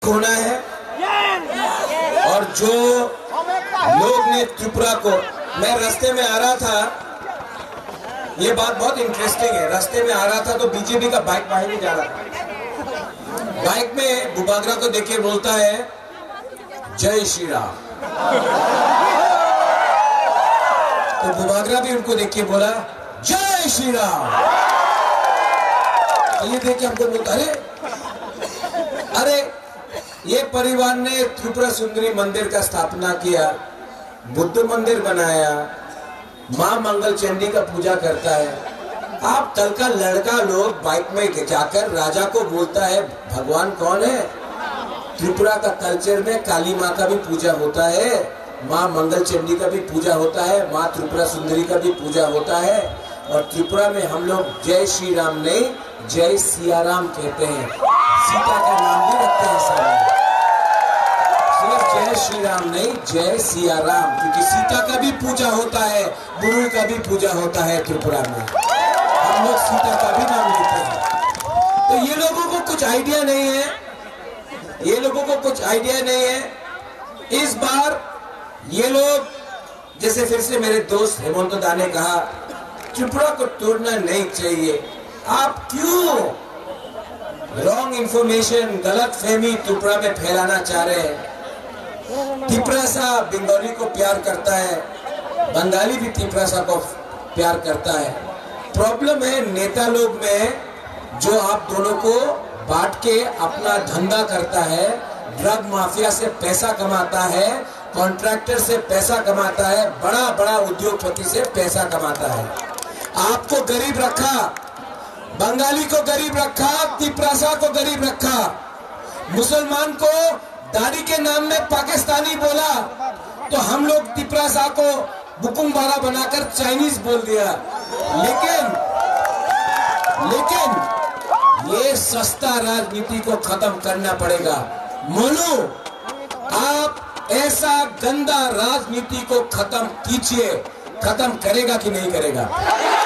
होना है। और जो लोग ने त्रिपुरा को, मैं रास्ते में आ रहा था, ये बात बहुत इंटरेस्टिंग है, रास्ते में आ रहा था तो बीजेपी का बाइक बाहर नहीं जा रहा था। बाइक में बुबागरा को देख के बोलता है जय श्री राम, तो बुबागरा भी उनको देख के बोला जय श्री राम। तो ये देख के हमको बोलता अरे ये परिवार ने त्रिपुरा सुंदरी मंदिर का स्थापना किया, बुद्ध मंदिर बनाया, मां मंगल चंडी का पूजा करता है। आप कल का लड़का लोग बाइक में जाकर राजा को बोलता है भगवान कौन है। त्रिपुरा का कल्चर में काली माँ का भी पूजा होता है, मां मंगल चंडी का भी पूजा होता है, मां त्रिपुरा सुंदरी का भी पूजा होता है। और त्रिपुरा में हम लोग जय श्री राम नहीं जय सिया राम कहते हैं, सीता का नाम भी रखते हैं सामने। सिर्फ जय श्री राम नहीं जय सिया राम, क्योंकि सीता का भी पूजा होता है, गुरु का भी पूजा होता है त्रिपुरा में, हम लोग सीता का भी नाम लेते हैं। तो ये लोगों को कुछ आइडिया नहीं है, ये लोगों को कुछ आइडिया नहीं है। इस बार ये लोग, जैसे फिर से मेरे दोस्त हेमंत दा ने कहा त्रिपुरा को तोड़ना नहीं चाहिए। आप क्यों रॉन्ग इंफॉर्मेशन, गलत फहमी त्रिपुरा में फैलाना चाह रहे हैं। त्रिपुरा बंगाली को प्यार करता है, बंगाली भी त्रिपुरा को प्यार करता है। प्रॉब्लम है नेता लोग में, जो आप दोनों को बांट के अपना धंधा करता है, ड्रग माफिया से पैसा कमाता है, कॉन्ट्रैक्टर से पैसा कमाता है, बड़ा बड़ा उद्योगपति से पैसा कमाता है। आपको गरीब रखा, बंगाली को गरीब रखा, त्रिपुरा को गरीब रखा, मुसलमान को दाढ़ी के नाम में पाकिस्तानी बोला, तो हम लोग त्रिपुरा को बुकुमबाड़ा बनाकर चाइनीज बोल दिया। लेकिन ये सस्ता राजनीति को खत्म करना पड़ेगा। मोनू, आप ऐसा गंदा राजनीति को खत्म कीजिए। खत्म करेगा कि नहीं करेगा?